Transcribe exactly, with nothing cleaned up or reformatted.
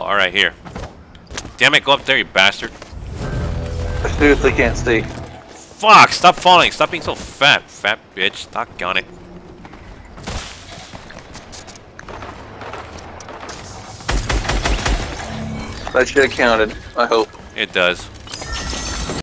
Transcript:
Oh, all right, here. Damn it, go up there, you bastard. I seriously can't see. Fuck, stop falling. Stop being so fat, fat bitch. Doggone it. That should have counted, I hope. It does.